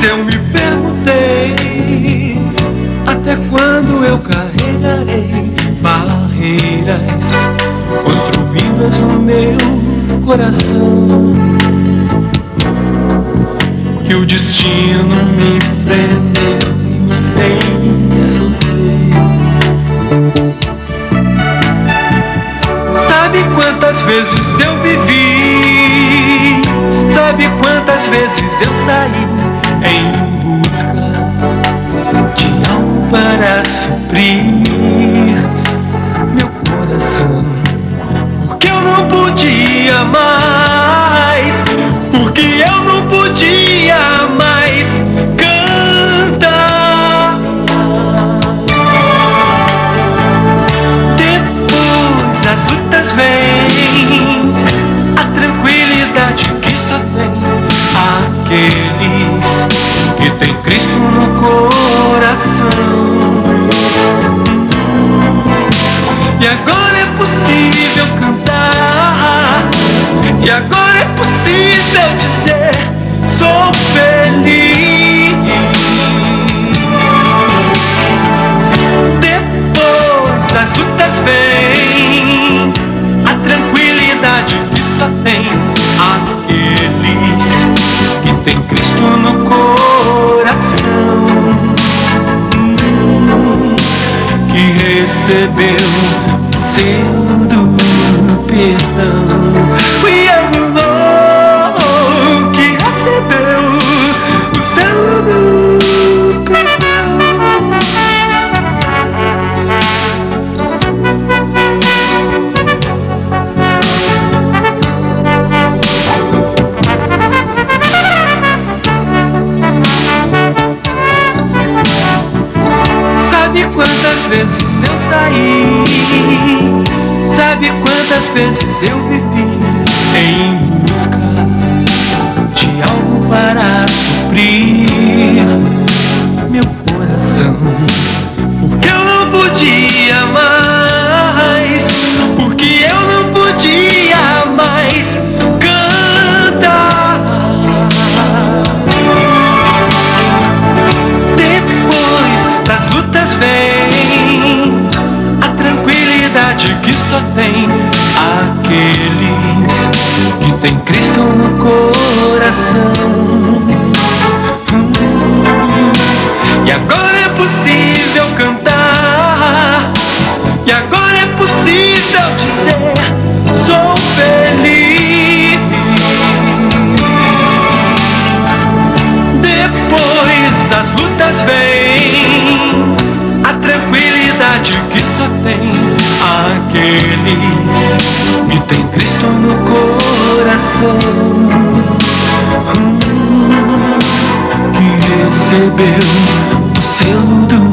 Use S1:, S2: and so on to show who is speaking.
S1: eu me perguntei até quando eu carregarei barreiras construídas no meu coração, que o destino me prendeu e me fez sofrer. Sabe quantas vezes eu vivi? Sabe quantas vezes eu saí em busca de algo para suprir meu coração? Porque eu não podia mais, porque eu não podia mais cantar. Depois as lutas vêm, a tranquilidade que só tem aqueles que tem Cristo no coração. E agora é possível cantar, e agora é possível dizer: sou feliz. Depois das lutas vem a tranquilidade que só tem aqueles que tem Cristo no coração, que recebeu o selo do perdão. We are the Lord, que recebeu o selo do perdão. Sabe quantas vezes eu saí? Sabe quantas vezes eu vivi em busca de algo para suprir meu coração? Porque eu não podia mais, porque eu não podia mais cantar. Depois das lutas vem a tranquilidade que só tem aqueles que tem Cristo no coração. E agora é possível cantar, e agora é possível dizer: sou feliz. Depois das lutas vem a tranquilidade que só tem aqueles que tem Cristo no coração, que recebeu o selo do